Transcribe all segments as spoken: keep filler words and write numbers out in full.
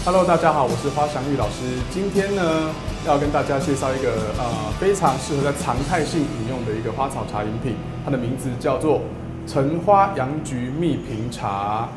Hello， 大家好，我是花祥玉老师。今天呢，要跟大家介绍一个呃非常适合在常态性饮用的一个花草茶饮品，它的名字叫做橙花洋菊蜜平茶。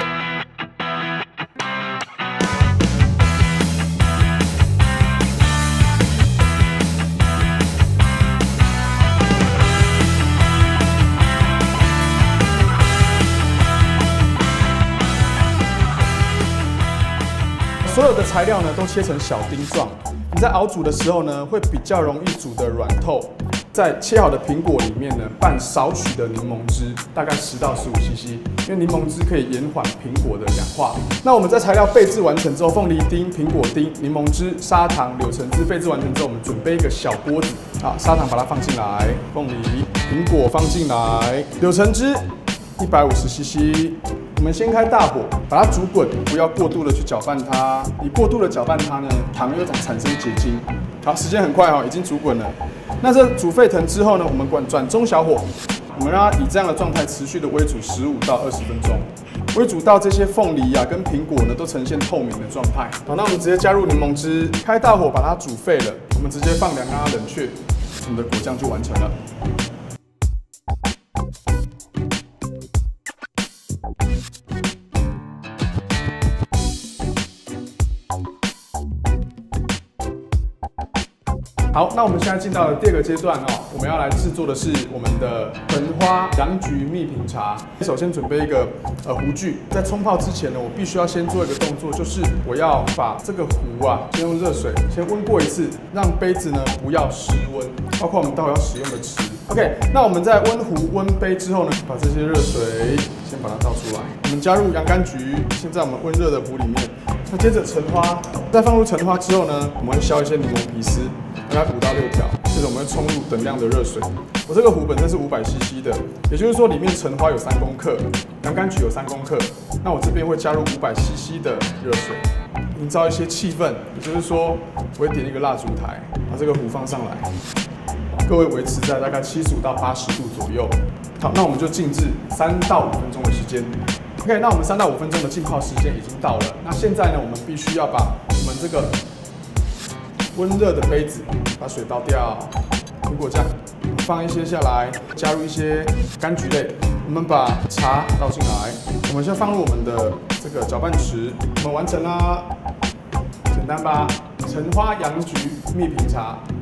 所有的材料呢都切成小丁状，你在熬煮的时候呢，会比较容易煮得软透。在切好的苹果里面呢，拌少许的柠檬汁，大概十到十五 C C， 因为柠檬汁可以延缓苹果的氧化。那我们在材料备制完成之后，凤梨丁、苹果丁、柠檬汁、砂糖、柳橙汁备制完成之后，我们准备一个小锅子，啊，砂糖把它放进来，凤梨、苹果放进来，柳橙汁一百五十 C C。我们先开大火，把它煮滚，不要过度的去搅拌它。你过度的搅拌它呢，糖又产生结晶。好，时间很快哦，已经煮滚了。那这煮沸腾之后呢，我们转转中小火，我们让它以这样的状态持续的煨煮十五到二十分钟，煨煮到这些凤梨啊跟苹果呢都呈现透明的状态。好，那我们直接加入柠檬汁，开大火把它煮沸了，我们直接放凉让它冷却，我们的果酱就完成了。好，那我们现在进到了第二个阶段哦，我们要来制作的是我们的橙花洋菊蜜平茶。首先准备一个呃壶具，在冲泡之前呢，我必须要先做一个动作，就是我要把这个壶啊，先用热水先温过一次，让杯子呢不要失温，包括我们待会要使用的匙。OK， 那我们在温壶温杯之后呢，把这些热水先把它倒出来，我们加入洋甘菊，先在我们温热的壶里面。那接着橙花，在放入橙花之后呢，我们会削一些柠檬皮丝。大概五到六条，接着我们会冲入等量的热水。我这个壶本身是五百 C C 的，也就是说里面橙花有三公克，洋甘菊有三公克。那我这边会加入五百 C C 的热水，营造一些气氛。也就是说，我会点一个蜡烛台，把这个壶放上来，各位维持在大概七十五到八十度左右。好，那我们就静置三到五分钟的时间。OK， 那我们三到五分钟的浸泡时间已经到了。那现在呢，我们必须要把我们这个温热的杯子，把水倒掉，苹果酱放一些下来，加入一些柑橘类，我们把茶倒进来，我们先放入我们的这个搅拌池，我们完成啦，简单吧？橙花洋菊蜜平茶。